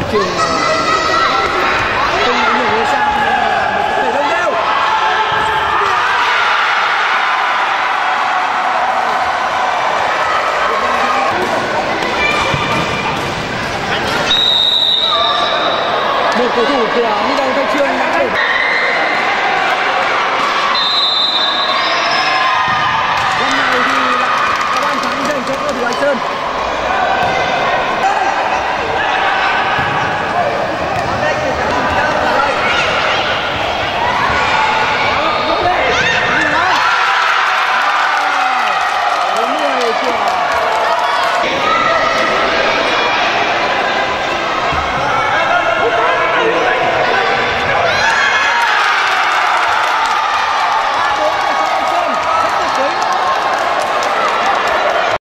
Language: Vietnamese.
trường tung nhiều người sang một cái đông đều. Một cầu thủ của